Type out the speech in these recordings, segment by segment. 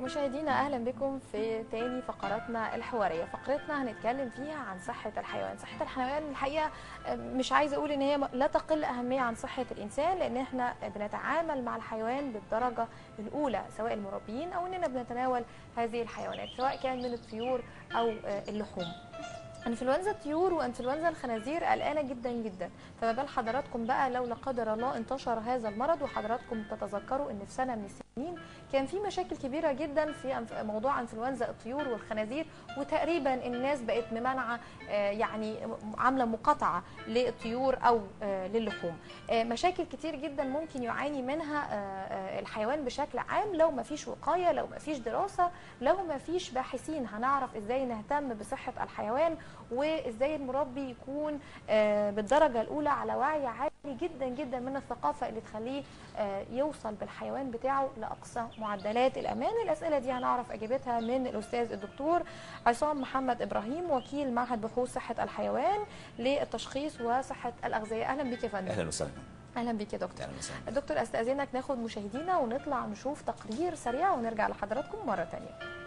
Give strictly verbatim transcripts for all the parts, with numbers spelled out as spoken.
مشاهدينا اهلا بكم في تاني فقراتنا الحواريه. فقرتنا هنتكلم فيها عن صحه الحيوان. صحه الحيوان الحقيقه مش عايزه اقول ان هي لا تقل اهميه عن صحه الانسان، لان احنا بنتعامل مع الحيوان بالدرجه الاولى، سواء المربيين او اننا بنتناول هذه الحيوانات سواء كان من الطيور او اللحوم. انفلونزا الطيور وانفلونزا الخنازير قلقانه جدا جدا، فما بال حضراتكم بقى لو لا قدر الله انتشر هذا المرض. وحضراتكم تتذكروا ان في سنه من السنين كان في مشاكل كبيره جدا في موضوع انفلونزا الطيور والخنازير، وتقريبا الناس بقت ممنعه يعني عامله مقاطعه للطيور او للحوم. مشاكل كتير جدا ممكن يعاني منها الحيوان بشكل عام لو ما فيش وقايه، لو ما فيش دراسه، لو ما فيش باحثين هنعرف ازاي نهتم بصحه الحيوان، وازاي المربي يكون بالدرجه الاولى على وعي عالي جدا جدا من الثقافه اللي تخليه يوصل بالحيوان بتاعه لاقصى معدلات الامان. الاسئله دي هنعرف اجابتها من الاستاذ الدكتور عصام محمد ابراهيم، وكيل معهد بحوث صحه الحيوان للتشخيص وصحه الاغذيه. اهلا بيك يا فندم. اهلا وسهلا. اهلا بيك يا دكتور. اهلا وسهلا. دكتور استاذنك ناخد مشاهدينا ونطلع نشوف تقرير سريع ونرجع لحضراتكم مره ثانيه.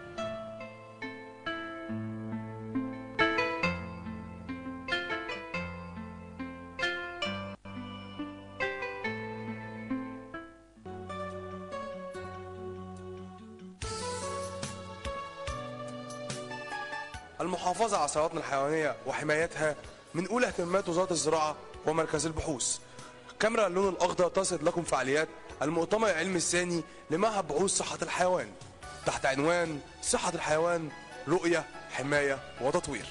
المحافظة على ثرواتنا الحيوانية وحمايتها من أولى اهتمامات وزارة الزراعة ومركز البحوث. كاميرا اللون الأخضر تصل لكم فعاليات المؤتمر العلمي الثاني لمعهد بحوث صحة الحيوان تحت عنوان صحة الحيوان رؤية حماية وتطوير.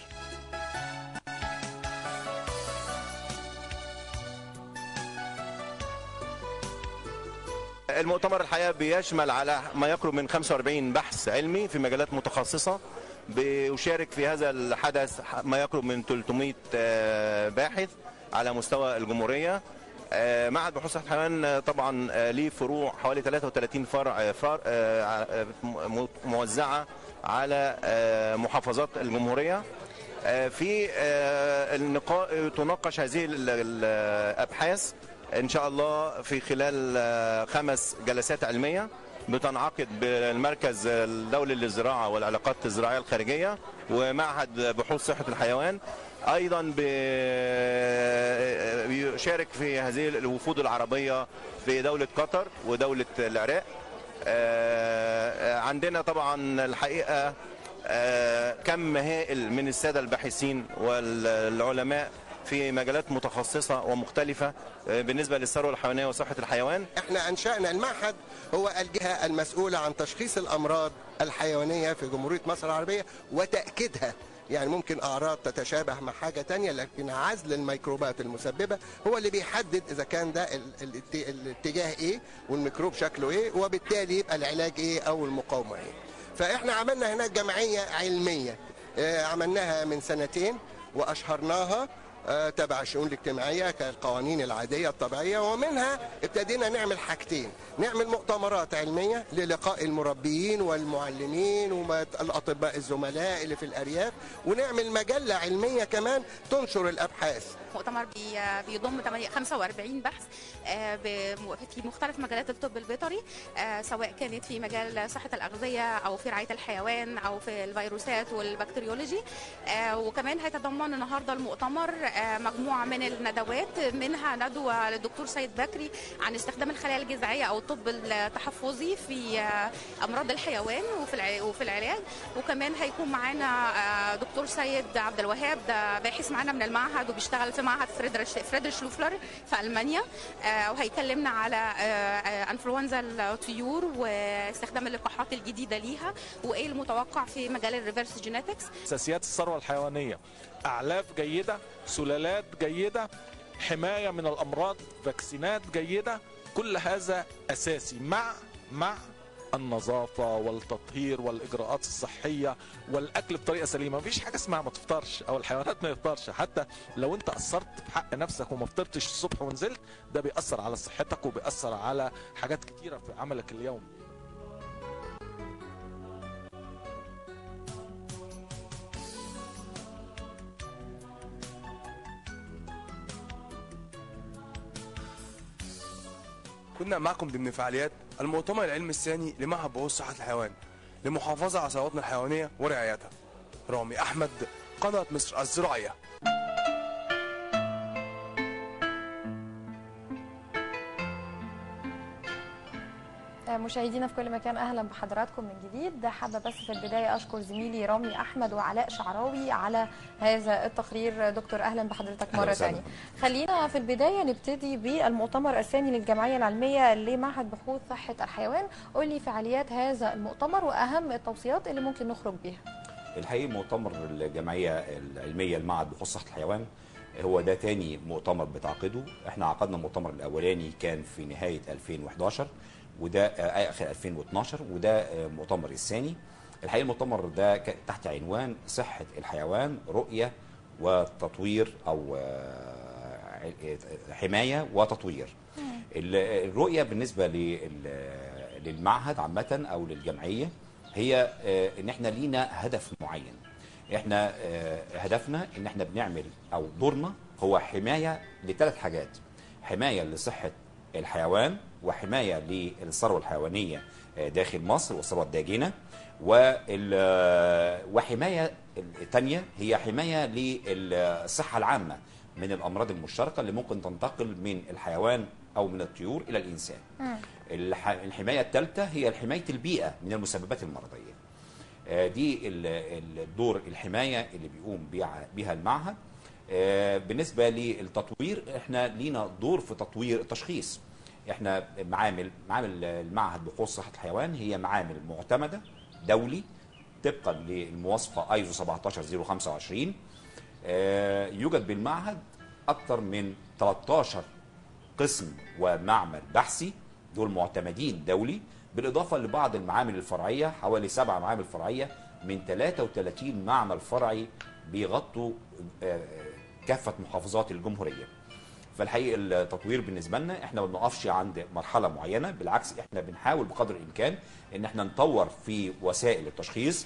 المؤتمر الحقيقة بيشمل على ما يقرب من خمسة وأربعين بحث علمي في مجالات متخصصة. بيشارك في هذا الحدث ما يقرب من ثلاثمائة باحث على مستوى الجمهورية. معهد بحوث الحيوان طبعا ليه فروع حوالي ثلاثة وثلاثين فرع موزعة على محافظات الجمهورية. في اللقاء تناقش هذه الأبحاث إن شاء الله في خلال خمس جلسات علمية بتنعقد بالمركز الدولي للزراعة والعلاقات الزراعية الخارجية ومعهد بحوث صحة الحيوان. أيضا بيشارك في هذه الوفود العربية في دولة قطر ودولة العراق. عندنا طبعا الحقيقة كم هائل من السادة الباحثين والعلماء في مجالات متخصصة ومختلفة بالنسبة للثروة الحيوانية وصحة الحيوان. احنا أنشأنا المعهد، هو الجهة المسؤولة عن تشخيص الأمراض الحيوانية في جمهورية مصر العربية وتأكيدها. يعني ممكن أعراض تتشابه مع حاجة تانية، لكن عزل الميكروبات المسببة هو اللي بيحدد إذا كان ده الاتجاه إيه والميكروب شكله إيه، وبالتالي يبقى العلاج إيه أو المقاومة إيه. فإحنا عملنا هناك جمعية علمية عملناها من سنتين وأشهرناها تبع الشؤون الاجتماعية كالقوانين العادية الطبيعية، ومنها ابتدينا نعمل حاجتين: نعمل مؤتمرات علمية للقاء المربيين والمعلمين والأطباء الزملاء اللي في الأرياف، ونعمل مجلة علمية كمان تنشر الأبحاث. مؤتمر بيضم خمسة وأربعين بحث في مختلف مجالات الطب البيطري، سواء كانت في مجال صحة الأغذية أو في رعاية الحيوان أو في الفيروسات والبكتيريولوجي. وكمان هيتضمن النهارده المؤتمر مجموعة من الندوات، منها ندوة للدكتور سيد بكري عن استخدام الخلايا الجذعية أو الطب التحفظي في أمراض الحيوان وفي العلاج. وكمان هيكون معانا دكتور سيد عبد الوهاب، ده باحث معانا من المعهد وبيشتغل في معهد فريدريش فريدريش لوفلر في ألمانيا، وهيكلمنا على انفلونزا الطيور واستخدام اللقاحات الجديدة ليها وايه المتوقع في مجال الريفرس جينيتكس. اساسيات الثروة الحيوانية: اعلاف جيدة، سلالات جيدة، حماية من الامراض، فاكسينات جيدة. كل هذا اساسي مع مع النظافة والتطهير والإجراءات الصحية والأكل بطريقة سليمة. مفيش حاجة اسمها ما تفطرش أو الحيوانات ما يفطرش. حتى لو أنت قصرت في حق نفسك وما فطرتش الصبح ونزلت، ده بيأثر على صحتك وبيأثر على حاجات كتيرة في عملك اليومي. كنا معكم ضمن فعاليات المؤتمر العلمي الثاني لمعهد بحوث صحة الحيوان. للمحافظة على ثرواتنا الحيوانية ورعايتها. رامي أحمد، قناة مصر الزراعية. مشاهدينا في كل مكان، اهلا بحضراتكم من جديد. حابه بس في البدايه اشكر زميلي رامي احمد وعلاء شعراوي على هذا التقرير. دكتور اهلا بحضرتك مره ثانيه. خلينا في البدايه نبتدي بالمؤتمر الثاني للجمعيه العلميه لمعهد بحوث صحه الحيوان. قول لي فعاليات هذا المؤتمر واهم التوصيات اللي ممكن نخرج بيها. الحقيقه مؤتمر الجمعيه العلميه لمعهد بحوث صحه الحيوان هو ده تاني مؤتمر بتعقده. احنا عقدنا المؤتمر الاولاني كان في نهايه ألفين وإحداشر وده اخر ألفين واثناشر، وده مؤتمر الثاني. الحقيقه المؤتمر ده تحت عنوان صحه الحيوان رؤيه وتطوير او حمايه وتطوير. الرؤيه بالنسبه للمعهد عامه او للجمعيه هي ان احنا لينا هدف معين. احنا هدفنا ان احنا بنعمل او دورنا هو حمايه لثلاث حاجات: حمايه لصحه الحيوان، وحمايه للثروه الحيوانيه داخل مصر والثروه الداجنه، وحمايه الثانيه هي حمايه للصحه العامه من الامراض المشتركه اللي ممكن تنتقل من الحيوان او من الطيور الى الانسان. الحمايه الثالثه هي حمايه البيئه من المسببات المرضيه. دي الدور الحمايه اللي بيقوم بها المعهد. بالنسبه للتطوير احنا لينا دور في تطوير التشخيص. احنا معامل معامل المعهد بحوث صحه الحيوان هي معامل معتمده دولي طبقا للمواصفه ايزو سبعتاشر صفر خمسة وعشرين. يوجد بالمعهد اكثر من ثلاثة عشر قسم ومعمل بحثي، دول معتمدين دولي، بالاضافه لبعض المعامل الفرعيه، حوالي سبع معامل فرعيه من ثلاثة وثلاثين معمل فرعي بيغطوا كافه محافظات الجمهوريه. فالحقيقه التطوير بالنسبه لنا احنا ما بنقفش عند مرحله معينه، بالعكس احنا بنحاول بقدر الامكان ان احنا نطور في وسائل التشخيص.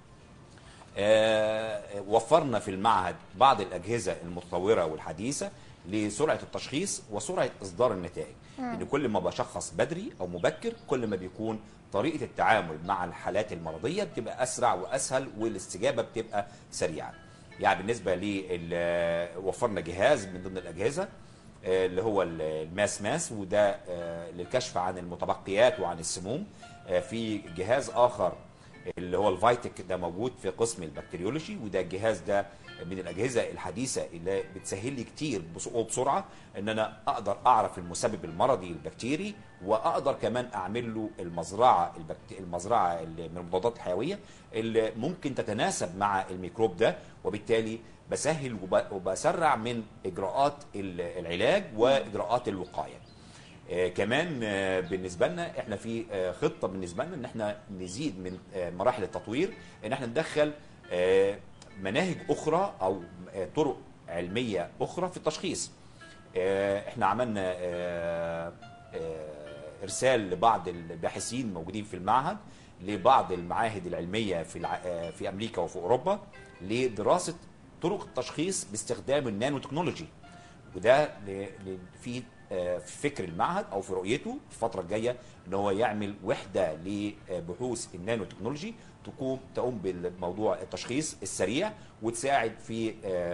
آه وفرنا في المعهد بعض الاجهزه المتطوره والحديثه لسرعه التشخيص وسرعه اصدار النتائج، لان كل ما بشخص بدري او مبكر كل ما بيكون طريقه التعامل مع الحالات المرضيه بتبقى اسرع واسهل والاستجابه بتبقى سريعه. يعني بالنسبه لي وفرنا جهاز من ضمن الاجهزه اللي هو الماس ماس، وده للكشف عن المتبقيات وعن السموم. في جهاز اخر اللي هو الفايتك ده موجود في قسم البكتيريولوجي، وده الجهاز ده من الاجهزه الحديثه اللي بتسهل لي كتير وبسرعه ان انا اقدر اعرف المسبب المرضي البكتيري، واقدر كمان اعمل له المزرعه البكت... المزرعه من المضادات الحيويه اللي ممكن تتناسب مع الميكروب ده، وبالتالي بسهل وب... وبسرع من اجراءات العلاج واجراءات الوقايه. آه كمان آه بالنسبه لنا احنا في آه خطه بالنسبه لنا ان احنا نزيد من آه مراحل التطوير، ان احنا ندخل آه مناهج اخرى او آه طرق علميه اخرى في التشخيص. آه احنا عملنا آه آه ارسال لبعض الباحثين موجودين في المعهد لبعض المعاهد العلميه في الع... آه في امريكا وفي اوروبا لدراسه طرق التشخيص باستخدام النانو تكنولوجي، وده في في فكر المعهد او في رؤيته في الفتره الجايه ان هو يعمل وحده لبحوث النانو تكنولوجي تقوم تقوم بالموضوع التشخيص السريع وتساعد في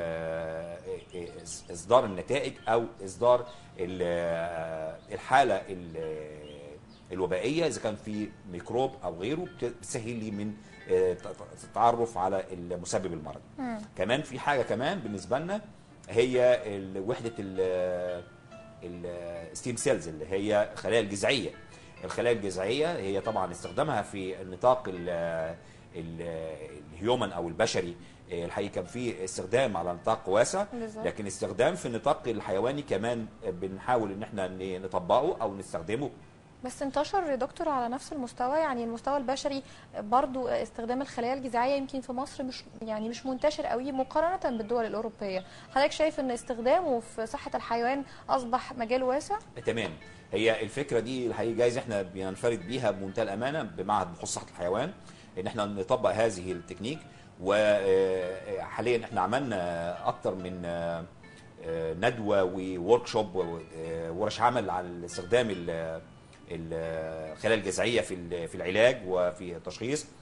اصدار النتائج او اصدار الحاله الوبائيه اذا كان في ميكروب او غيره، بتسهل لي من التعرف على المسبب المرضي. كمان في حاجه كمان بالنسبه لنا هي وحده الستيم سيلز اللي هي الخلايا الجذعيه. الخلايا الجذعيه هي طبعا استخدامها في النطاق الهيومن او البشري الحقيقه كان في استخدام على نطاق واسع، لكن استخدام في النطاق الحيواني كمان بنحاول ان احنا نطبقه او نستخدمه. بس انتشر يا دكتور على نفس المستوى، يعني المستوى البشري برضو استخدام الخلايا الجذعيه يمكن في مصر مش يعني مش منتشر قوي مقارنه بالدول الاوروبيه. حضرتك شايف ان استخدامه في صحه الحيوان اصبح مجال واسع؟ تمام. هي الفكره دي الحقيقه جايز احنا بننفرد بيها بمنتهى الامانه بمعهد بحوث صحه الحيوان ان احنا نطبق هذه التكنيك، وحاليا احنا عملنا اكتر من ندوه وورك شوب وورش عمل على استخدام الخلايا الجذعيه في في العلاج وفي التشخيص.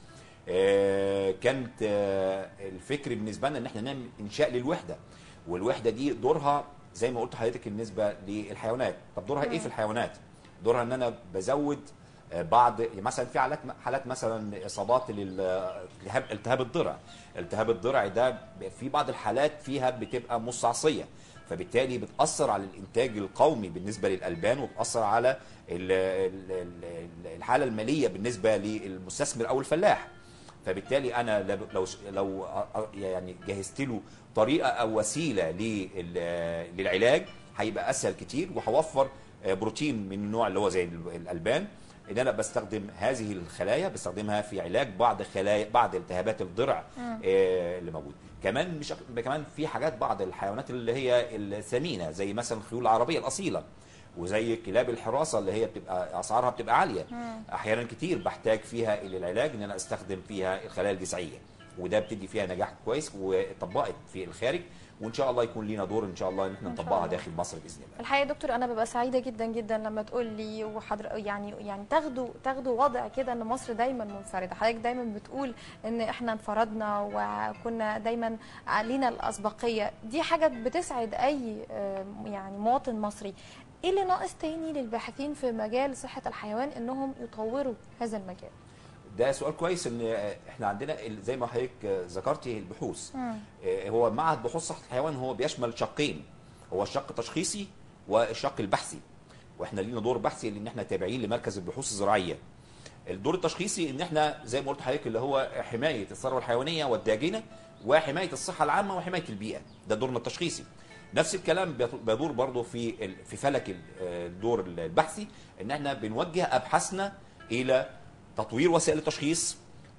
آه، كانت آه، الفكر بالنسبه لنا ان احنا نعمل انشاء للوحده، والوحده دي دورها زي ما قلت لحضرتك بالنسبه للحيوانات. طب دورها ايه في الحيوانات؟ دورها ان انا بزود آه، بعض مثلا في حالات حالات مثلا اصابات للالتهاب التهاب الضرع. التهاب الضرع ده في بعض الحالات فيها بتبقى مستعصيه، فبالتالي بتاثر على الانتاج القومي بالنسبه للالبان، وبتاثر على ال- ال- ال- الحاله الماليه بالنسبه للمستثمر او الفلاح. فبالتالي انا لو لو لو يعني جهزت له طريقه او وسيله لل- للعلاج هيبقى اسهل كتير، وهوفر بروتين من النوع اللي هو زي الالبان، ان انا بستخدم هذه الخلايا بستخدمها في علاج بعض خلايا بعض التهابات الضرع آه، اللي موجوده. كمان مش كمان في حاجات بعض الحيوانات اللي هي الثمينه زي مثلا الخيول العربيه الاصيله، وزي كلاب الحراسه اللي هي بتبقى اسعارها بتبقى عاليه. احيانا كتير بحتاج فيها العلاج ان انا استخدم فيها الخلايا الجذعيه، وده بتدي فيها نجاح كويس وطبقت في الخارج، وان شاء الله يكون لينا دور ان شاء الله ان احنا إن شاء نطبقها الله. داخل مصر باذن الله. الحقيقه يا دكتور انا ببقى سعيده جدا جدا لما تقول لي وحضر يعني يعني تاخدوا تاخدوا وضع كده ان مصر دايما منفرده. حضرتك دايما بتقول ان احنا انفردنا وكنا دايما لينا الاسبقيه، دي حاجه بتسعد اي آه، يعني مواطن مصري. ايه اللي ناقص تاني للباحثين في مجال صحه الحيوان انهم يطوروا هذا المجال؟ ده سؤال كويس. ان احنا عندنا ال- زي ما حضرتك ذكرتي البحوث. آه، هو معهد بحوث صحه الحيوان هو بيشمل شقين، هو الشق التشخيصي والشق البحثي، واحنا لينا دور بحثي لان احنا تابعين لمركز البحوث الزراعيه. الدور التشخيصي ان احنا زي ما قلت لحضرتك اللي هو حمايه الثروه الحيوانيه والداجنه وحمايه الصحه العامه وحمايه البيئه، ده دورنا التشخيصي. نفس الكلام بيدور برضه في ال- في فلك ال- الدور البحثي، ان احنا بنوجه ابحاثنا الى تطوير وسائل التشخيص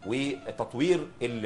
وتطوير ال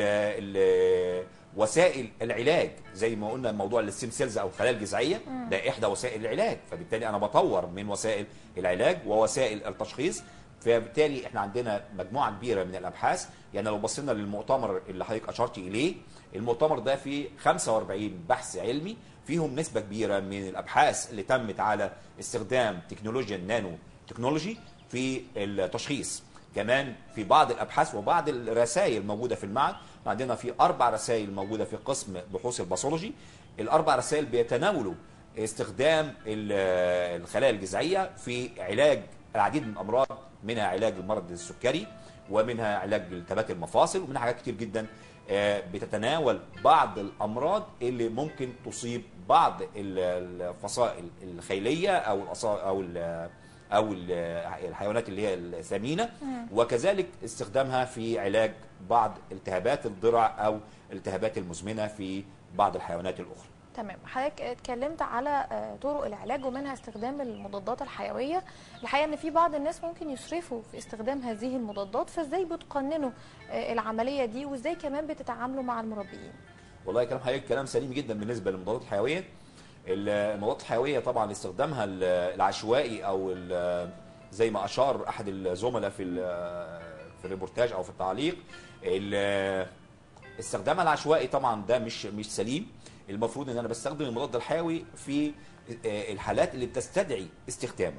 ال وسائل العلاج. زي ما قلنا موضوع الستيم سيلز او الخلايا الجذعيه ده احدى وسائل العلاج، فبالتالي انا بطور من وسائل العلاج ووسائل التشخيص. فبالتالي احنا عندنا مجموعه كبيره من الابحاث. يعني لو بصينا للمؤتمر اللي حضرتك اشرتي اليه، المؤتمر ده فيه خمسة وأربعين بحث علمي، فيهم نسبه كبيره من الابحاث اللي تمت على استخدام تكنولوجيا النانو تكنولوجي في التشخيص. كمان في بعض الابحاث وبعض الرسائل موجوده في المعهد، عندنا في اربع رسائل موجوده في قسم بحوث الباثولوجي. الاربع رسائل بيتناولوا استخدام ال- الخلايا الجذعيه في علاج العديد من الامراض، منها علاج المرض السكري، ومنها علاج التهابات المفاصل، ومنها حاجات كتير جدا آه، بتتناول بعض الامراض اللي ممكن تصيب بعض ال- الفصائل الخيليه او الأصا- او ال- او ال- الحيوانات اللي هي الثمينه، وكذلك استخدامها في علاج بعض التهابات الضرع او الالتهابات المزمنه في بعض الحيوانات الاخرى. تمام. حضرتك اتكلمت على آه، طرق العلاج ومنها استخدام المضادات الحيويه. الحقيقه ان في بعض الناس ممكن يسرفوا في استخدام هذه المضادات، فازاي بتقننوا آه، العمليه دي وازاي كمان بتتعاملوا مع المربيين؟ والله كلام حضرتك كلام سليم جدا بالنسبه للمضادات الحيويه. المضادات الحيويه طبعا استخدامها ال- العشوائي او ال- زي ما اشار احد الزملاء في ال- في الريبورتاج او في التعليق، ال- استخدامها العشوائي طبعا ده مش مش سليم. المفروض ان انا بستخدم المضاد الحيوي في آه، الحالات اللي بتستدعي استخدامه.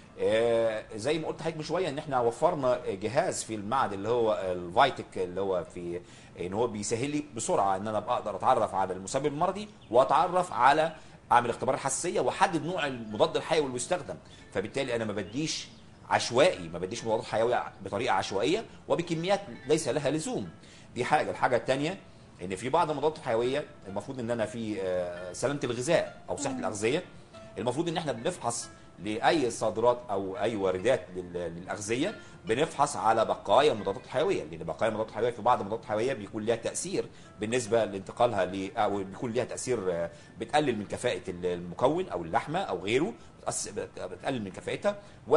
آه، زي ما قلت لحضرتك من شويه ان احنا وفرنا جهاز في المعهد اللي هو الفايتك، اللي هو في ان هو بيسهل لي بسرعه ان انا اقدر اتعرف على المسبب المرضي واتعرف على اعمل اختبار حساسيه واحدد نوع المضاد الحيوي اللي بيستخدم. فبالتالي انا ما بديش عشوائي، ما بديش مضادات حيويه بطريقه عشوائيه وبكميات ليس لها لزوم. دي حاجه. الحاجه الثانيه ان في بعض المضادات الحيويه المفروض ان انا في آه، سلامه الغذاء او صحه الاغذيه، المفروض ان احنا بنفحص لاي صادرات او اي واردات لل- للاغذيه، بنفحص على بقايا المضادات الحيويه، لان بقايا المضادات الحيويه في بعض المضادات الحيويه بيكون لها تاثير بالنسبه لانتقالها ل او بيكون لها تاثير آه، بتقلل من كفاءه المكون او اللحمه او غيره، بتأس- بت- بتقلل من كفاءتها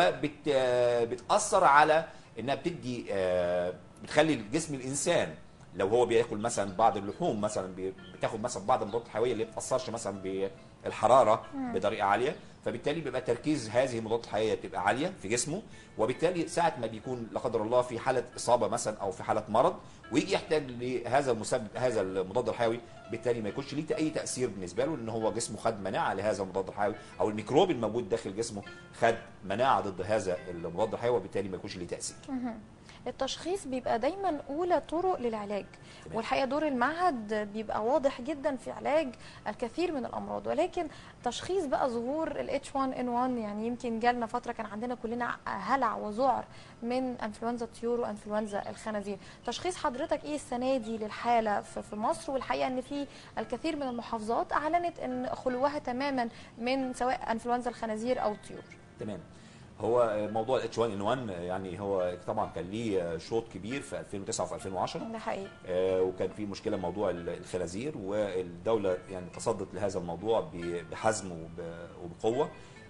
وبتاثر على انها بتدي آه، بتخلي جسم الانسان لو هو بياكل مثلا بعض اللحوم مثلا بي- بتاخد مثلا بعض المضادات الحيويه اللي ما بتاثرش مثلا بالحراره بطريقه عاليه، فبالتالي بيبقى تركيز هذه المضادات الحيويه بتبقى عاليه في جسمه، وبالتالي ساعه ما بيكون لا قدر الله في حاله اصابه مثلا او في حاله مرض ويجي يحتاج لهذا المسبب هذا المضاد الحيوي، بالتالي ما يكونش ليه اي تاثير بالنسبه له، لان هو جسمه خد مناعه لهذا المضاد الحيوي او الميكروب الموجود داخل جسمه خد مناعه ضد هذا المضاد الحيوي، وبالتالي ما يكونش ليه تاثير. التشخيص بيبقى دايما اولى طرق للعلاج، والحقيقه دور المعهد بيبقى واضح جدا في علاج الكثير من الامراض، ولكن تشخيص بقى ظهور ال إتش واحد إن واحد يعني يمكن جالنا فتره كان عندنا كلنا هلع وذعر من انفلونزا الطيور وانفلونزا الخنازير. تشخيص حضرتك ايه السنه دي للحاله في مصر؟ والحقيقه ان في الكثير من المحافظات اعلنت ان خلوها تماما من سواء انفلونزا الخنازير او الطيور. تمام. هو موضوع ال إتش واحد إن واحد يعني هو طبعا كان ليه شوط كبير في ألفين وتسعة وفي ألفين وعشرة، ده حقيقي. آه وكان في مشكله موضوع الخنازير، والدوله يعني تصدت لهذا الموضوع بحزم وبقوه.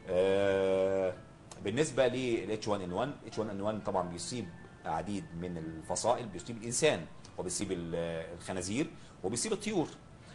آه بالنسبه لل إتش واحد إن واحد، إتش واحد إن واحد طبعا بيصيب عديد من الفصائل، بيصيب الانسان وبيصيب الخنازير وبيصيب الطيور.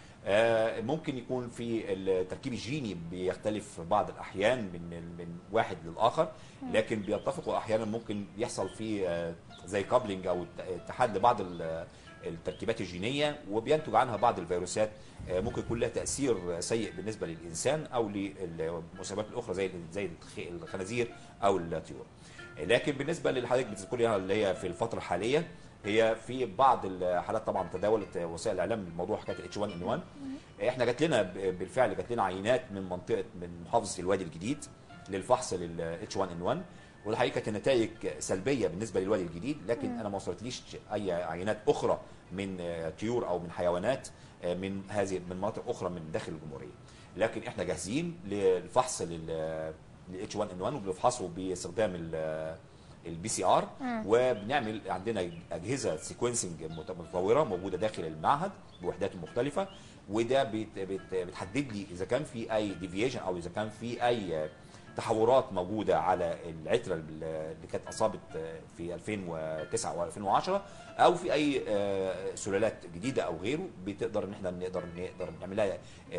ممكن يكون في التركيب الجيني بيختلف في بعض الاحيان من من واحد للاخر، لكن بيتفقوا احيانا. ممكن يحصل فيه زي كابلنج او اتحاد لبعض التركيبات الجينيه، وبينتج عنها بعض الفيروسات ممكن يكون لها تاثير سيء بالنسبه للانسان او للمسببات الاخرى زي زي الخنازير او الطيور. لكن بالنسبه للحضرتك بتذكريها اللي هي في الفتره الحاليه، هي في بعض الحالات طبعا تداولت وسائل الاعلام الموضوع حكايه ال إتش واحد إن واحد. احنا جات لنا بالفعل جات لنا عينات من منطقه من محافظه الوادي الجديد للفحص لل إتش واحد إن واحد، والحقيقه كانت النتائج سلبيه بالنسبه للوادي الجديد، لكن انا ما وصلتليش اي عينات اخرى من طيور او من حيوانات من هذه من مناطق اخرى من داخل الجمهوريه. لكن احنا جاهزين للفحص لل إتش واحد إن واحد، وبنفحصه باستخدام البي سي ار، وبنعمل عندنا اجهزه سيكونسنج متطوره موجوده داخل المعهد بوحدات مختلفه، وده بتحدد لي اذا كان في اي ديفيشن او اذا كان في اي تحورات موجوده على العتره اللي كانت اصابت في ألفين وتسعة و ألفين وعشرة، او في اي سلالات جديده او غيره، بتقدر ان احنا نقدر نقدر نعمل لها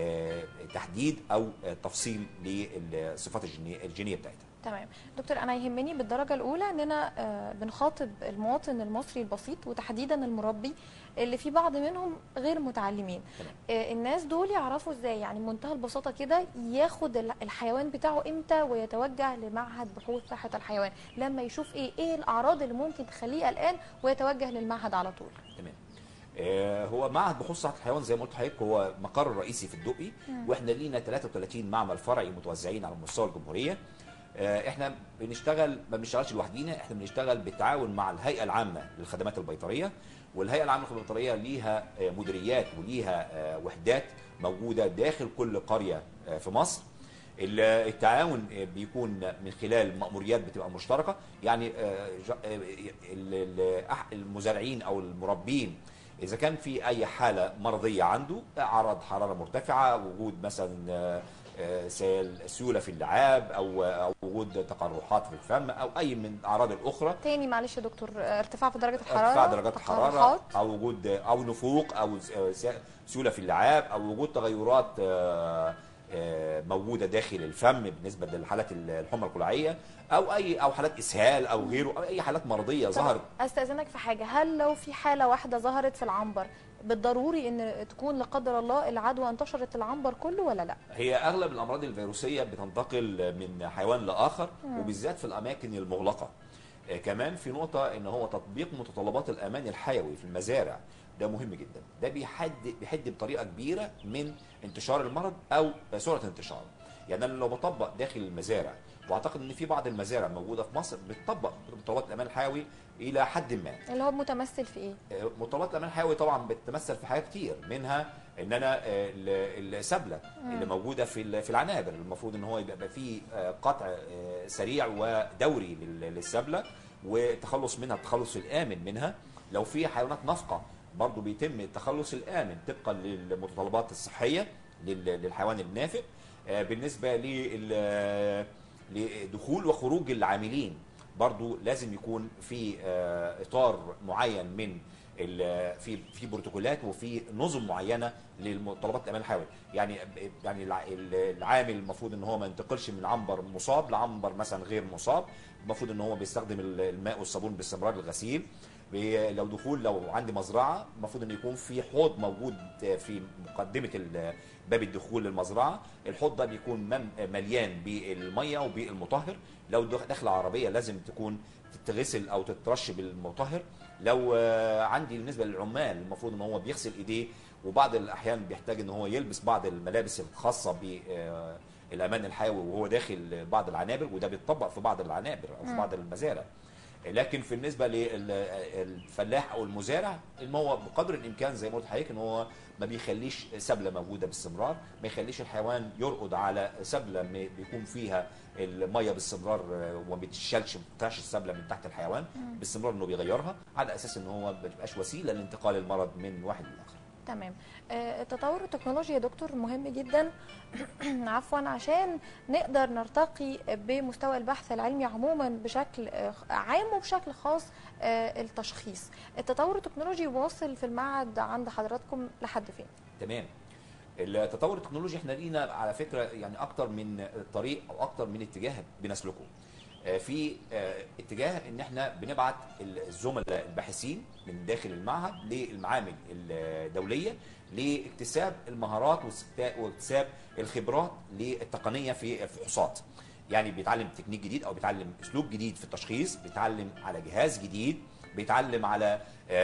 تحديد او تفصيل للصفات الجينيه بتاعتها. تمام دكتور، انا يهمني بالدرجه الاولى اننا بنخاطب المواطن المصري البسيط، وتحديدا المربي اللي في بعض منهم غير متعلمين. تمام. الناس دول يعرفوا ازاي يعني بمنتهى البساطه كده ياخد الحيوان بتاعه امتى ويتوجه لمعهد بحوث صحه الحيوان لما يشوف ايه ايه الاعراض اللي ممكن تخليه قلقان ويتوجه للمعهد على طول؟ تمام. هو معهد بحوث صحه الحيوان زي ما قلت لحضرتك هو مقر رئيسي في الدقي، واحنا لينا ثلاثة وثلاثين معمل فرعي متوزعين على مستوى الجمهوريه. احنا بنشتغل ما بنشتغلش لوحدينا، احنا بنشتغل بالتعاون مع الهيئه العامه للخدمات البيطريه، والهيئه العامه للخدمات البيطريه ليها مديريات وليها وحدات موجوده داخل كل قريه في مصر. التعاون بيكون من خلال مأموريات بتبقى مشتركه، يعني المزارعين او المربين اذا كان في اي حاله مرضيه عنده، اعراض حراره مرتفعه، وجود مثلا سيوله في اللعاب او او وجود تقرحات في الفم او اي من الاعراض الاخرى. تاني معلش يا دكتور، ارتفاع في درجه الحراره، ارتفاع درجات الحراره او وجود او نفوق او سيوله في اللعاب او وجود تغيرات موجوده داخل الفم بالنسبه للحالات الحمى القلعيه او اي او حالات اسهال او غيره او اي حالات مرضيه ظهرت. استاذنك في حاجه، هل لو في حاله واحده ظهرت في العنبر بالضروري ان تكون لا قدر الله العدوى انتشرت العنبر كله ولا لا؟ هي اغلب الامراض الفيروسيه بتنتقل من حيوان لاخر، مم. وبالذات في الاماكن المغلقه. آه كمان في نقطه ان هو تطبيق متطلبات الامان الحيوي في المزارع ده مهم جدا، ده بيحد بيحد بطريقه كبيره من انتشار المرض او سرعه انتشاره. يعني انا لو بطبق داخل المزارع، واعتقد ان في بعض المزارع موجوده في مصر بتطبق متطلبات الامان الحيوي الى حد ما. اللي هو متمثل في ايه؟ متطلبات الامان الحيوي طبعا بتتمثل في حاجات كتير، منها ان انا السبله اللي موجوده في في العنابر المفروض ان هو يبقى فيه قطع سريع ودوري للسبله والتخلص منها التخلص الامن منها. لو في حيوانات نفقه برضو بيتم التخلص الامن طبقا للمتطلبات الصحيه للحيوان النافق. بالنسبه لدخول وخروج العاملين برضو لازم يكون في اطار معين من في في بروتوكولات وفي نظم معينه للمتطلبات الامان الحيوي. يعني يعني العامل المفروض ان هو ما ينتقلش من عنبر مصاب لعنبر مثلا غير مصاب، المفروض ان هو بيستخدم الماء والصابون باستمرار للغسيل. لو دخول لو عندي مزرعه المفروض ان يكون في حوض موجود في مقدمه ال- باب الدخول للمزرعه. الحوض ده بيكون مم- مليان بالميه وبالمطهر. لو دخ- داخله عربيه لازم تكون تتغسل او تترش بالمطهر. لو آه، عندي بالنسبه للعمال المفروض ان هو بيغسل ايديه، وبعض الاحيان بيحتاج ان هو يلبس بعض الملابس الخاصه بالامان الحيوي وهو داخل بعض العنابر، وده بيتطبق في بعض العنابر او في بعض المزارع. لكن في بالنسبه للفلاح او المزارع ان هو بقدر الامكان زي ما قلت لحضرتك ان هو ما بيخليش سبله موجوده باستمرار، ما يخليش الحيوان يرقد على سبله م- بيكون فيها الميه باستمرار آه، وما بتشالش ما بتقطعش السبله من تحت الحيوان باستمرار، انه بيغيرها على اساس ان هو ما تبقاش وسيله لانتقال المرض من واحد للاخر. تمام. آه، التطور التكنولوجي يا دكتور مهم جدا عفوا عشان نقدر نرتقي بمستوى البحث العلمي عموما بشكل آه، عام وبشكل خاص آه، التشخيص. التطور التكنولوجي واصل في المعهد عند حضراتكم لحد فين؟ تمام. التطور التكنولوجي احنا لينا على فكره يعني اكتر من طريق او اكتر من اتجاه بنسلكه. آه، في آه، اتجاه ان احنا بنبعت الزملاء الباحثين من داخل المعهد للمعامل الدوليه لاكتساب المهارات واستكتا- واكتساب الخبرات للتقنيه في الفحوصات. يعني بيتعلم تكنيك جديد او بيتعلم اسلوب جديد في التشخيص، بيتعلم على جهاز جديد، بيتعلم على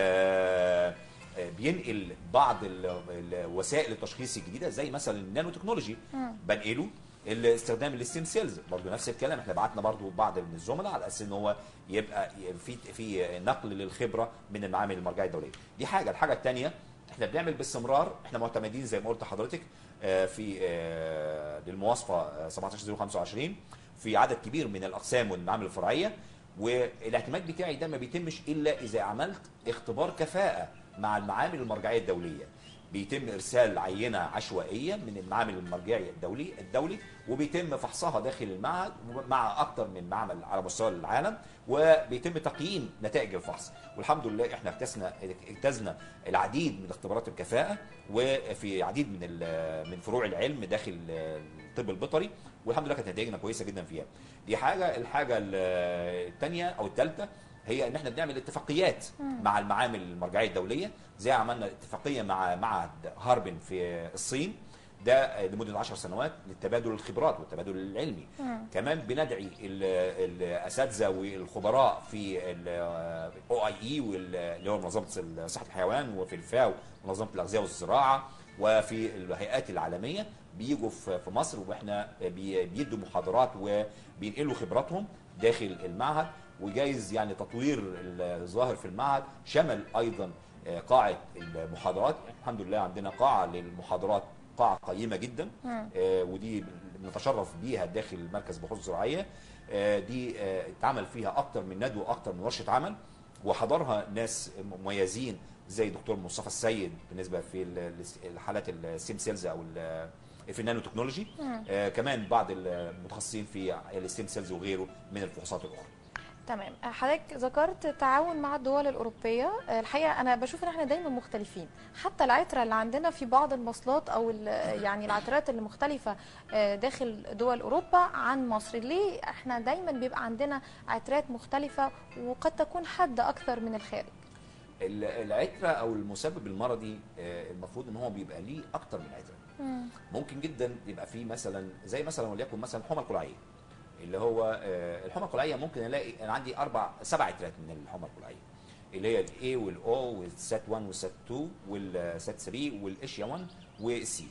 آه، آه، بينقل بعض ال- الوسائل التشخيص الجديده زي مثلا النانو تكنولوجي بنقله. الاستخدام الستيم سيلز برضه نفس الكلام، احنا بعتنا برضه بعض من الزملاء على اساس ان هو يبقى في في نقل للخبره من المعامل المرجعيه الدوليه. دي حاجه. الحاجه الثانيه احنا بنعمل باستمرار، احنا معتمدين زي ما قلت لحضرتك آه، في آه، للمواصفه آه، سبعة عشر صفر خمسة وعشرين في عدد كبير من الاقسام والمعامل الفرعيه، والاعتماد بتاعي ده ما بيتمش الا اذا عملت اختبار كفاءه مع المعامل المرجعيه الدوليه. بيتم ارسال عينه عشوائيه من المعامل المرجعي الدولي الدولي وبيتم فحصها داخل المعهد مع اكثر من معمل على مستوى العالم، وبيتم تقييم نتائج الفحص. والحمد لله احنا اجتزنا اجتزنا العديد من اختبارات الكفاءه وفي عديد من ال- من فروع العلم داخل الطب البيطري، والحمد لله كانت نتائجنا كويسه جدا فيها. دي حاجه. الحاجه الثانيه او الثالثه هي ان احنا بنعمل اتفاقيات مع المعامل المرجعيه الدوليه، زي عملنا اتفاقيه مع معهد هاربن في الصين ده لمده عشر سنوات للتبادل الخبرات والتبادل العلمي. كمان بندعي ال- الاساتذه والخبراء في الاو اي اي اللي هو منظمه صحه الحيوان، وفي الفاو منظمه الاغذيه والزراعه، وفي الهيئات العالميه بيجوا في في مصر، واحنا بي- بيدوا محاضرات وبينقلوا خبراتهم داخل المعهد. وجايز يعني تطوير الظاهر في المعهد شمل ايضا آه، قاعه المحاضرات. الحمد لله عندنا قاعه للمحاضرات، قاعه قيمه جدا آه، ودي نتشرف بيها داخل مركز بحوث زراعيه. آه، دي آه، اتعمل فيها اكتر من ندوه، اكتر من ورشه عمل، وحضرها ناس مميزين زي دكتور مصطفى السيد بالنسبه في ال- الحالات السيم سيلز او ال- في النانو تكنولوجي. آه، كمان بعض المتخصصين في الستيم سيلز وغيره من الفحوصات الاخرى. تمام. حضرتك ذكرت التعاون مع الدول الأوروبية. الحقيقة أنا بشوف إن إحنا دايما مختلفين، حتى العترة اللي عندنا في بعض المواصلات أو ال- يعني العترات اللي مختلفة آه، داخل دول أوروبا عن مصر. ليه إحنا دايما بيبقى عندنا عترات مختلفة وقد تكون حادة أكثر من الخارج؟ ال- العترة او المسبب المرضي آه، المفروض ان هو بيبقى ليه اكتر من عترة. ممكن جدا يبقى فيه مثلا زي مثلا وليكن مثلا الحمى القلعيه، اللي هو آه، الحمى القلعيه ممكن الاقي انا عندي اربع سبع عترات من الحمى القلعيه، اللي هي الاي والاو والسات واحد والسات اتنين والسات تلاتة والاشيا واحد والسي.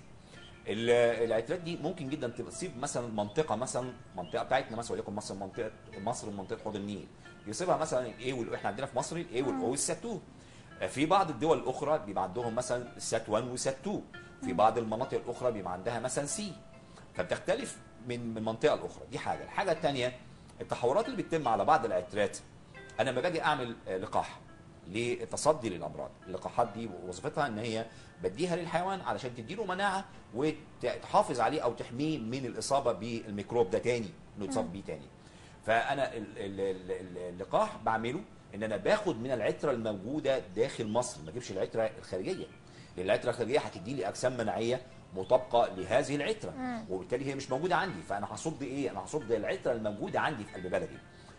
ال- العترات دي ممكن جدا تصيب مثلا منطقه، مثلا منطقه بتاعتنا مثلا وليكن مثلا منطقه مصر ومنطقه حوض النيل، يصيبها مثلا الاي والاو. احنا عندنا في مصر الاي والاو والسات اتنين. في بعض الدول الاخرى بيبقى عندهم مثلا السات واحد والسات اتنين. في بعض المناطق الاخرى بيبقى عندها مثلا سي، فبتختلف من من منطقه لاخرى. دي حاجه. الحاجه الثانيه التحورات اللي بتتم على بعض العترات. انا لما باجي اعمل آه، لقاح للتصدي للامراض، اللقاحات دي وظيفتها ان هي بديها للحيوان علشان تديله مناعه وتحافظ عليه او تحميه من الاصابه بالميكروب ده تاني، انه يتصاب بيه تاني. فانا ال- ال- ال- ال- اللقاح بعمله ان انا باخد من العتره الموجوده داخل مصر، ما اجيبش العتره الخارجيه، لان العتره الخارجيه هتدي لي اجسام مناعيه مطابقه لهذه العتره، وبالتالي هي مش موجوده عندي. فانا هصد ايه؟ انا هصد العتره الموجوده عندي في قلب بلدي.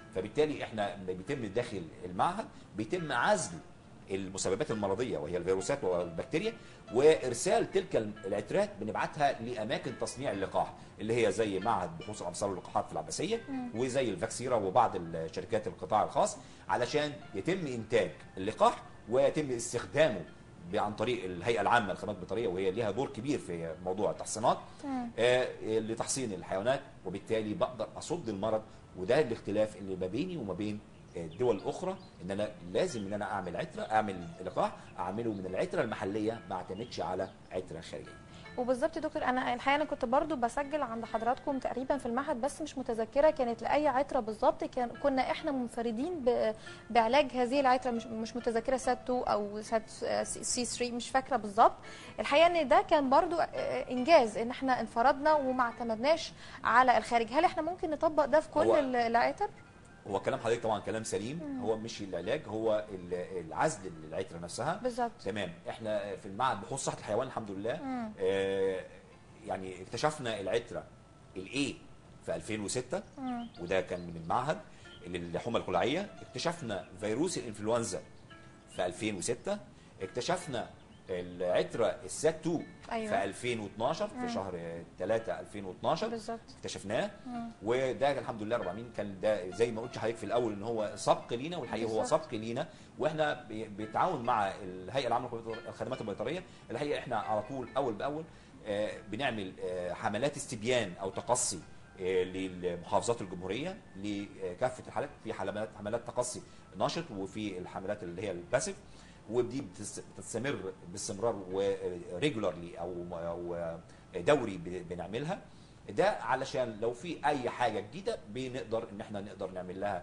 فبالتالي احنا بيتم داخل المعهد بيتم عزل المسببات المرضيه وهي الفيروسات والبكتيريا، وارسال تلك العترات بنبعتها لاماكن تصنيع اللقاح اللي هي زي معهد بحوث الامصار واللقاحات في العباسيه وزي الفاكسيرا وبعض الشركات القطاع الخاص، علشان يتم انتاج اللقاح ويتم استخدامه عن طريق الهيئه العامه للخدمات البيطريه، وهي ليها دور كبير في موضوع التحصينات آه لتحصين الحيوانات، وبالتالي بقدر اصد المرض. وده الاختلاف اللي ما بيني وما بين الدول الاخرى، ان انا لازم ان انا اعمل عتره اعمل لقاح اعمله من العتره المحليه، ما اعتمدش على عتره خارجيه. وبالظبط يا دكتور، انا الحقيقه انا كنت برضو بسجل عند حضراتكم تقريبا في المعهد، بس مش متذكره كانت لاي عتره بالظبط. كان كنا احنا منفردين بعلاج هذه العتره، مش مش متذكره سات اتنين او سات سي ثلاثة، مش فاكره بالظبط. الحقيقه ان ده كان برضو انجاز ان احنا انفردنا وما اعتمدناش على الخارج. هل احنا ممكن نطبق ده في كل العتر؟ هو كلام حضرتك طبعا كلام سليم. مم. هو مش العلاج، هو العزل للعتره نفسها. بالظبط. تمام. احنا في المعهد بحوث صحه الحيوان الحمد لله آه يعني اكتشفنا العتره الاي في ألفين وستة. مم. وده كان من المعهد للحمى القلعيه. اكتشفنا فيروس الانفلونزا في ألفين وستة. اكتشفنا العتره السات اتنين أيوة. في ألفين واثناشر. مم. في شهر ثلاثة ألفين واثناشر بالظبط اكتشفناه. مم. وده الحمد لله رب العالمين كان ده زي ما قلت لحضرتك في الاول ان هو سبق لينا، والحقيقه هو سبق لينا، واحنا بالتعاون مع الهيئه العامه للخدمات البيطريه. الحقيقه احنا على طول اول باول بنعمل حملات استبيان او تقصي للمحافظات الجمهوريه لكافه الحالات، في حملات حملات تقصي نشط وفي الحملات اللي هي الباسف، ودي بتستمر باستمرار وريجولارلي او او دوري بنعملها. ده علشان لو في اي حاجه جديده بنقدر ان احنا نقدر نعمل لها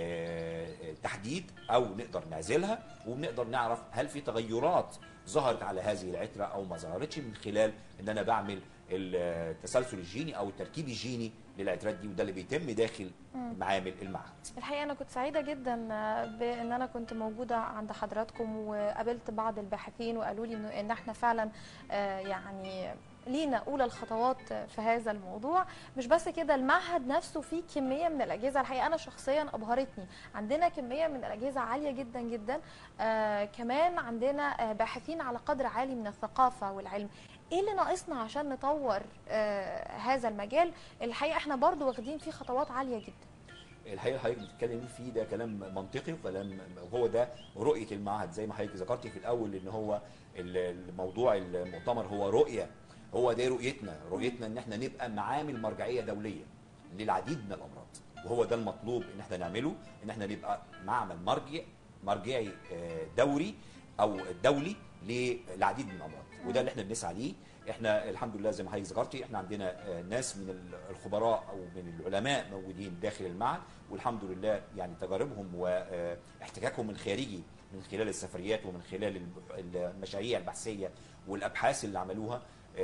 تحديد او نقدر نعزلها، وبنقدر نعرف هل في تغيرات ظهرت على هذه العتره او ما ظهرتش من خلال ان انا بعمل التسلسل الجيني او التركيب الجيني للعترات دي، وده اللي بيتم داخل معامل المعهد. الحقيقه انا كنت سعيده جدا بان انا كنت موجوده عند حضراتكم، وقابلت بعض الباحثين وقالوا لي ان احنا فعلا يعني لينا اولى الخطوات في هذا الموضوع. مش بس كده، المعهد نفسه فيه كميه من الاجهزه الحقيقه انا شخصيا ابهرتني. عندنا كميه من الاجهزه عاليه جدا جدا. آه كمان عندنا باحثين على قدر عالي من الثقافه والعلم. ايه اللي ناقصنا عشان نطور آه هذا المجال؟ الحقيقه احنا برضو واخدين فيه خطوات عاليه جدا. الحقيقه حضرتك بتتكلم فيه ده كلام منطقي، وكلام هو ده رؤيه المعهد زي ما حضرتك ذكرتي في الاول، ان هو الموضوع المؤتمر هو رؤيه. هو ده رؤيتنا، رؤيتنا ان احنا نبقى معامل مرجعيه دوليه للعديد من الامراض، وهو ده المطلوب ان احنا نعمله، ان احنا نبقى معمل مرجع مرجعي دوري او دولي للعديد من الامراض، وده اللي احنا بنسعى ليه. احنا الحمد لله زي ما حضرتك ذكرتي احنا عندنا ناس من الخبراء او من العلماء موجودين داخل المعهد، والحمد لله يعني تجاربهم واحتكاكهم الخارجي من خلال السفريات ومن خلال المشاريع البحثيه والابحاث اللي عملوها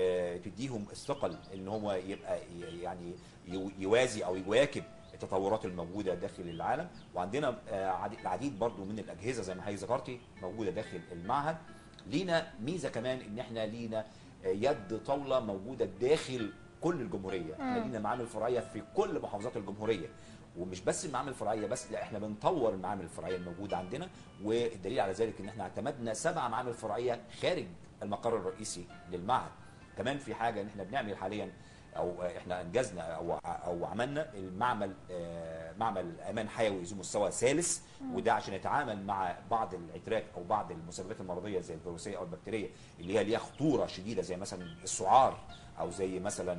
تديهم الثقل ان هو يبقى يعني يوازي او يواكب التطورات الموجوده داخل العالم. وعندنا العديد برضو من الاجهزه زي ما حضرتك ذكرتي موجوده داخل المعهد. لينا ميزه كمان ان احنا لينا يد طاوله موجوده داخل كل الجمهوريه. احنا لينا معامل فرعيه في كل محافظات الجمهوريه، ومش بس المعامل الفرعيه بس، لا احنا بنطور المعامل الفرعيه الموجوده عندنا، والدليل على ذلك ان احنا اعتمدنا سبع معامل فرعيه خارج المقر الرئيسي للمعهد. كمان في حاجه ان احنا بنعمل حاليا او احنا انجزنا او او عملنا المعمل معمل امان حيوي ذو مستوى ثالث، وده عشان يتعامل مع بعض العترات او بعض المسببات المرضيه زي الفيروسيه او البكتيريه اللي هي ليها خطوره شديده، زي مثلا السعار او زي مثلا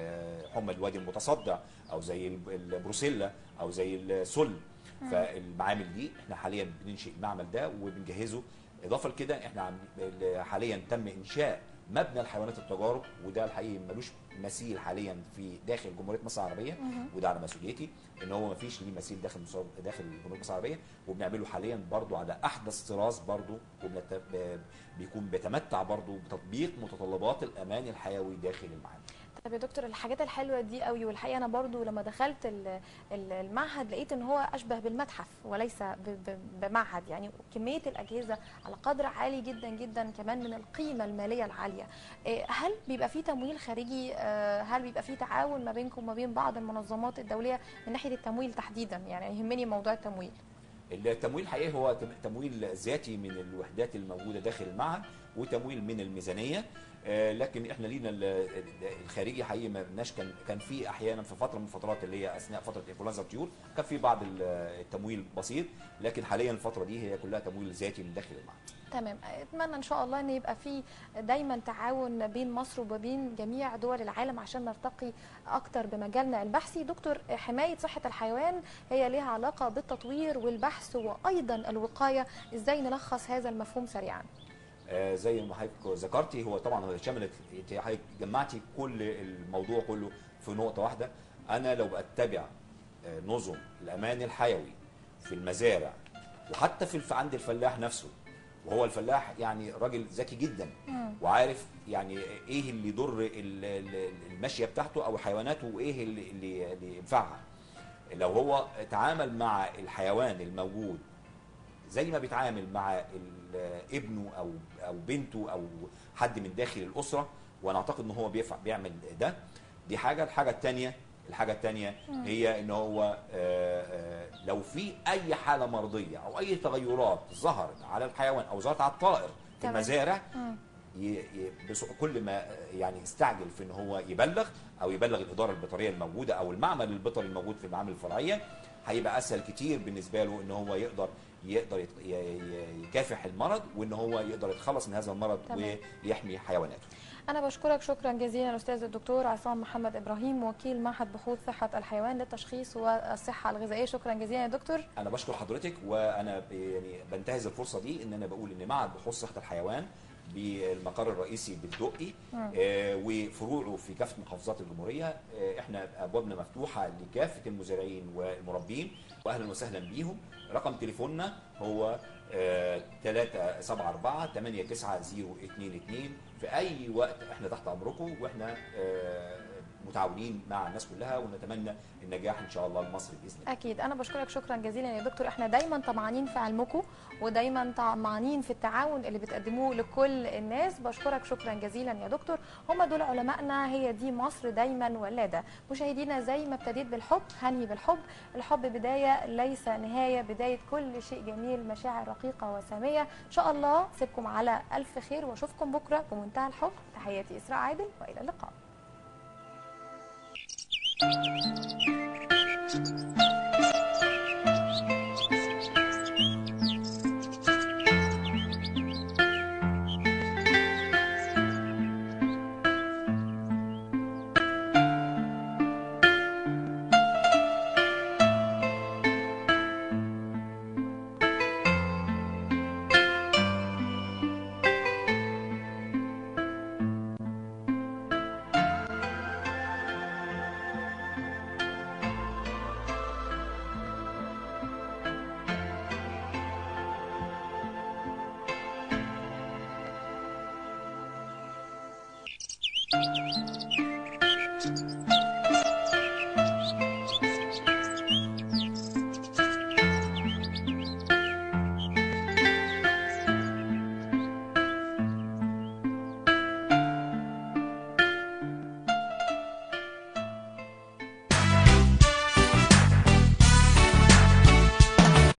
حمى الوادي المتصدع او زي البروسيلا او زي السل. فالمعامل دي احنا حاليا بننشئ المعمل ده وبنجهزه. اضافه لكده احنا حاليا تم انشاء مبنى الحيوانات التجارب، وده الحقيقي ملوش مثيل حاليا في داخل جمهوريه مصر العربيه، وده على مسؤوليتي ان هو ما فيش ليه مثيل داخل داخل جمهوريه مصر العربيه، وبنعمله حاليا برضو على احدث طراز برضو، بيكون بيتمتع برضو بتطبيق متطلبات الامان الحيوي داخل المعامل. طب يا دكتور الحاجات الحلوه دي قوي، والحقيقه انا برضو لما دخلت ال- ال- المعهد لقيت ان هو اشبه بالمتحف وليس ب- ب- بمعهد، يعني كميه الاجهزه على قدر عالي جدا جدا، كمان من القيمه الماليه العاليه. إيه، هل بيبقى في تمويل خارجي؟ آه، هل بيبقى في تعاون ما بينكم وما بين بعض المنظمات الدوليه من ناحيه التمويل تحديدا؟ يعني يهمني موضوع التمويل. التمويل الحقيقي هو تم- تمويل ذاتي من الوحدات الموجوده داخل المعهد، وتمويل من الميزانيه. آه، لكن احنا لينا ال- الخارجي حقيقي ما بناش. كان كان في احيانا في فتره من الفترات اللي هي اثناء فتره انفلونزا الطيور كان في بعض ال- التمويل بسيط، لكن حاليا الفتره دي هي كلها تمويل ذاتي من داخل المعهد. تمام. اتمنى ان شاء الله ان يبقى في دايما تعاون بين مصر وبين جميع دول العالم عشان نرتقي اكتر بمجالنا البحثي. دكتور، حمايه صحه الحيوان هي لها علاقه بالتطوير والبحث وايضا الوقايه، ازاي نلخص هذا المفهوم سريعا؟ آه، زي ما حضرتك ذكرتي، هو طبعا هو شملت، انت حضرتك جمعتي كل الموضوع كله في نقطه واحده. انا لو بتبع آه، نظم الامان الحيوي في المزارع، وحتى في الف- عند الفلاح نفسه، وهو الفلاح يعني راجل ذكي جدا وعارف يعني ايه اللي يضر ال- ال- الماشيه بتاعته او حيواناته، وايه اللي اللي اللي ينفعها. لو هو تعامل مع الحيوان الموجود زي ما بيتعامل مع ال- ابنه او او بنته او حد من داخل الاسره، وانا اعتقد ان هو بيفع- بيعمل ده. دي حاجه. الحاجه الثانيه الحاجه الثانيه هي ان هو آه، آه، لو في اي حاله مرضيه او اي تغيرات ظهرت على الحيوان او ظهرت على الطائر في تمام. المزارع، ي- ي- بس- كل ما يعني يستعجل في ان هو يبلغ او يبلغ الاداره البيطريه الموجوده او المعمل البيطري الموجود في المعامل الفرعيه، هيبقى اسهل كتير بالنسبه له ان هو يقدر يقدر يت- ي- ي- يكافح المرض، وان هو يقدر يتخلص من هذا المرض تمام. ويحمي حيواناته. أنا بشكرك شكرا جزيلا الأستاذ الدكتور عصام محمد إبراهيم، وكيل معهد بحوث صحة الحيوان للتشخيص والصحة الغذائية. شكرا جزيلا يا دكتور. انا بشكر حضرتك، وانا ب- يعني بنتهز الفرصه دي ان انا بقول ان معهد بحوث صحه الحيوان بالمقر الرئيسي بالدقي آه وفروعه في كافه محافظات الجمهوريه، آه احنا ابوابنا مفتوحه لكافه المزارعين والمربين، واهلا وسهلا بيهم. رقم تليفوننا هو آه ثلاثة سبعة أربعة ثمانية تسعة صفر اثنين اثنين. في اي وقت احنا تحت امركم، واحنا آه متعاونين مع الناس كلها، ونتمنى النجاح ان شاء الله لمصر باذن الله. أكيد. أنا بشكرك شكرا جزيلا يا دكتور. إحنا دايما طمعانين في علمكم، ودايما طمعانين في التعاون اللي بتقدموه لكل الناس. بشكرك شكرا جزيلا يا دكتور. هم دول علمائنا، هي دي مصر دايما ولاده. مشاهدينا، زي ما ابتديت بالحب هنهي بالحب. الحب بدايه ليس نهايه، بدايه كل شيء جميل، مشاعر رقيقه وساميه. ان شاء الله سيبكم على الف خير، واشوفكم بكره بمنتهى الحب. تحياتي اسراء عادل، والى اللقاء. Thank you.